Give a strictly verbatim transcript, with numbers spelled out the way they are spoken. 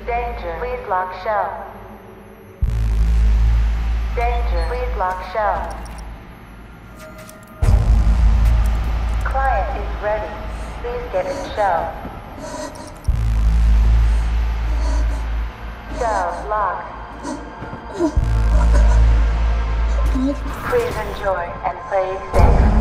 Danger, please lock shell. Danger, please lock shell. Client is ready. Please get in shell. Shell locked. Please enjoy and play safe.